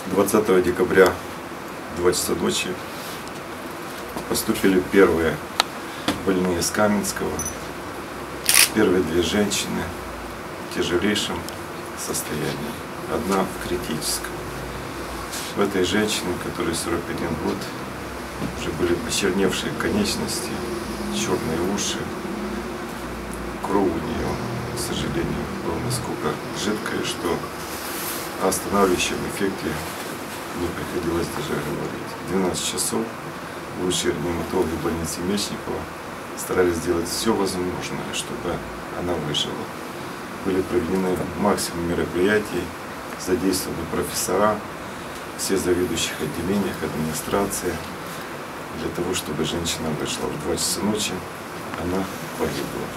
20 декабря, 2 часа ночи, поступили первые больные с Каменского. Первые две женщины в тяжелейшем состоянии, одна в критическом. В этой женщине, которой 41 год, уже были почерневшие конечности, черные уши, кровь у нее, к сожалению, была насколько жидкая, что о останавливающем эффекте не приходилось даже говорить. 12 часов лучшие реаниматологи больницы Мечникова старались сделать все возможное, чтобы она выжила. Были проведены максимум мероприятий, задействованы профессора, все заведующих отделениях, администрация, для того, чтобы женщина вышла. В 2 часа ночи она погибла.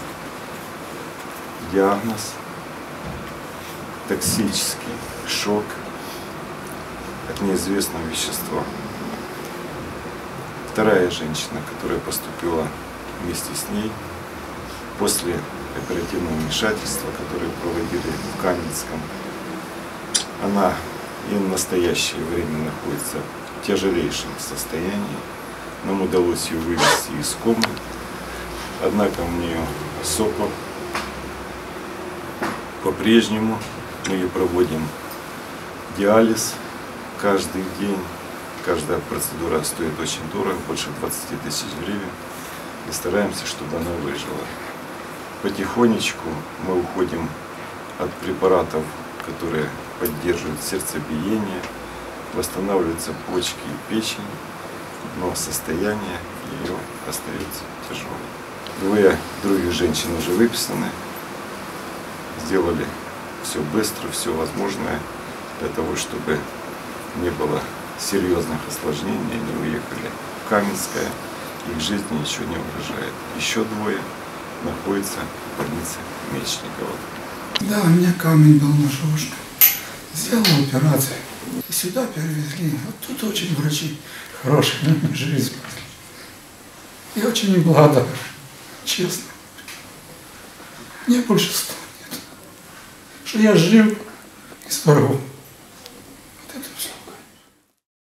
Диагноз – токсический шок от неизвестного вещества. Вторая женщина, которая поступила вместе с ней после оперативного вмешательства, которое проводили в Каменском, она и в настоящее время находится в тяжелейшем состоянии. Нам удалось ее вывести из комы, однако у нее сопла. По-прежнему мы ее проводим диализ каждый день. Каждая процедура стоит очень дорого, больше 20 тысяч гривен. И стараемся, чтобы она выжила. Потихонечку мы уходим от препаратов, которые поддерживают сердцебиение, восстанавливаются почки и печень, но состояние ее остается тяжелым. 2 других женщин уже выписаны, сделали все быстро, все возможное для того, чтобы не было серьезных осложнений, они уехали в Каменское, их жизни ничего не угрожает. Еще 2 находятся в больнице Мечникова. Да, у меня камень был ножовочный. Сделал операцию. И сюда перевезли. Вот тут очень врачи хорошие, мне жизнь спасли. И очень им благодарен, честно. Мне больше 100 нет. Что я жив и здоров.